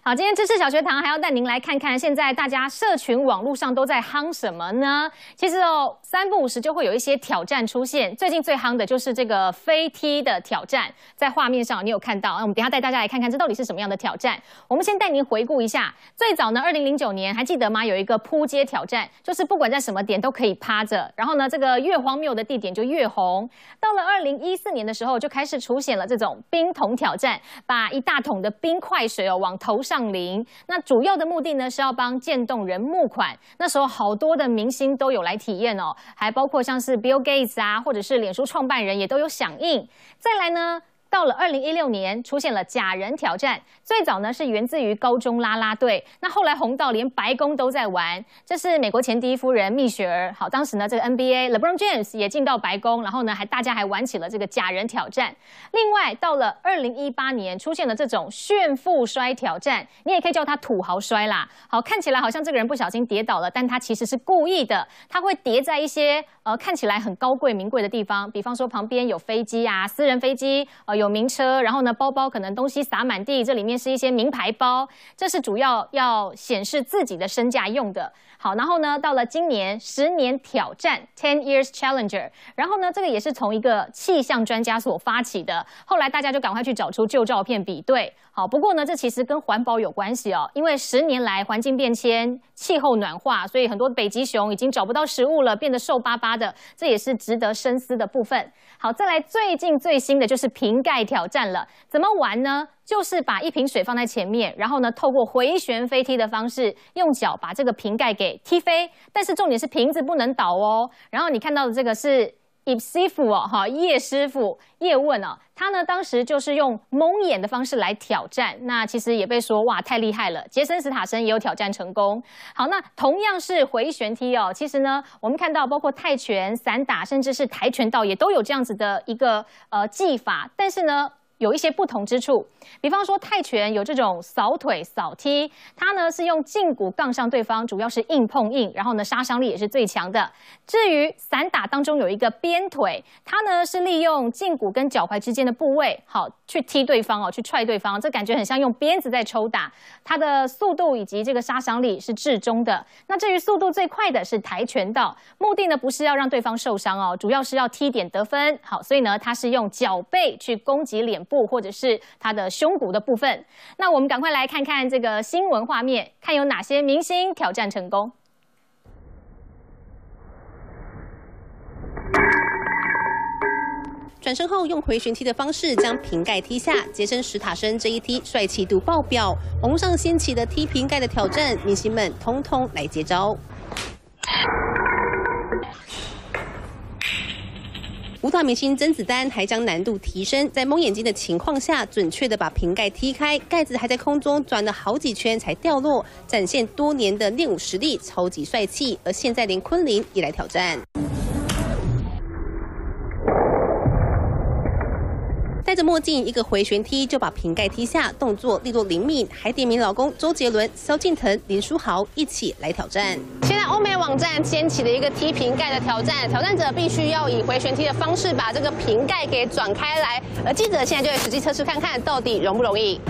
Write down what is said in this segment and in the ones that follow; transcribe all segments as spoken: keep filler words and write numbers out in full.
好，今天知识小学堂还要带您来看看，现在大家社群网络上都在夯什么呢？其实哦，三不五时就会有一些挑战出现。最近最夯的就是这个飞梯的挑战，在画面上你有看到？那我们等一下带大家来看看，这到底是什么样的挑战？我们先带您回顾一下，最早呢，二零零九年还记得吗？有一个扑街挑战，就是不管在什么点都可以趴着，然后呢，这个越荒谬的地点就越红。到了二零一四年的时候，就开始出现了这种冰桶挑战，把一大桶的冰块水哦往头上淋。那主要的目的呢是要帮渐冻人募款。那时候好多的明星都有来体验哦，还包括像是 Bill Gates 啊，或者是脸书创办人也都有响应。再来呢，到了二零一六年，出现了假人挑战。最早呢是源自于高中啦啦队，那后来红到连白宫都在玩。这是美国前第一夫人蜜雪儿，好，当时呢这个 N B A LeBron James 也进到白宫，然后呢还大家还玩起了这个假人挑战。另外到了二零一八年，出现了这种炫富摔挑战，你也可以叫它土豪摔啦。好，看起来好像这个人不小心跌倒了，但他其实是故意的，他会叠在一些呃看起来很高贵名贵的地方，比方说旁边有飞机啊，私人飞机，呃有名车，然后呢包包可能东西洒满地，这里面是一些名牌包，这是主要要显示自己的身价用的。好，然后呢，到了今年十年挑战 ten years challenger， 然后呢，这个也是从一个气象专家所发起的，后来大家就赶快去找出旧照片比对。好，不过呢，这其实跟环保有关系哦，因为十年来环境变迁、气候暖化，所以很多北极熊已经找不到食物了，变得瘦巴巴的，这也是值得深思的部分。好，再来最近最新的就是瓶盖挑战了，怎么玩呢？就是把一瓶水放在前面，然后呢，透过回旋飞梯的方式，用脚把这个瓶盖给踢飞。但是重点是瓶子不能倒哦。然后你看到的这个是叶师傅哦，哈，叶师傅叶问哦，他呢当时就是用蒙眼的方式来挑战。那其实也被说哇太厉害了，杰森·斯塔森也有挑战成功。好，那同样是回旋踢哦，其实呢，我们看到包括泰拳、散打，甚至是跆拳道也都有这样子的一个呃技法，但是呢，有一些不同之处，比方说泰拳有这种扫腿、扫踢，它呢是用胫骨杠上对方，主要是硬碰硬，然后呢杀伤力也是最强的。至于散打当中有一个鞭腿，它呢是利用胫骨跟脚踝之间的部位，好去踢对方哦，去踹对方，这感觉很像用鞭子在抽打。它的速度以及这个杀伤力是至中的。那至于速度最快的是跆拳道，目的呢不是要让对方受伤哦，主要是要踢点得分。好，所以呢它是用脚背去攻击脸部或者是他的胸骨的部分。那我们赶快来看看这个新闻画面，看有哪些明星挑战成功。 转身后用回旋踢的方式将瓶盖踢下，杰森·史塔森这一踢帅气度爆表。网络上掀起的踢瓶盖的挑战，明星们通通来接招。舞蹈明星甄子丹还将难度提升，在蒙眼睛的情况下，准确地把瓶盖踢开，盖子还在空中转了好几圈才掉落，展现多年的练武实力，超级帅气。而现在连昆凌也来挑战。戴着墨镜，一个回旋踢就把瓶盖踢下，动作利落灵敏，还点名老公周杰伦、萧敬腾、林书豪一起来挑战。现在欧美网站掀起了一个踢瓶盖的挑战，挑战者必须要以回旋踢的方式把这个瓶盖给转开来，而记者现在就来实际测试看看到底容不容易。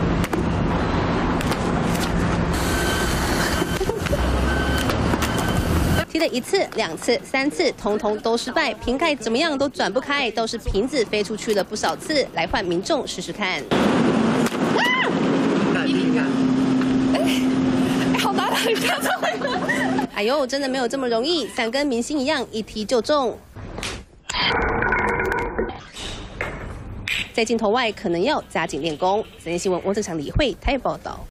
踢了一次、两次、三次，通通都失败，瓶盖怎么样都转不开，倒是瓶子飞出去了不少次。来换民众试试看。啊！哎，好难啊！你这样子会吗？哎呦，真的没有这么容易，想跟明星一样一踢就中。在镜头外可能要加紧练功。三立新闻翁正祥、李慧台北报道。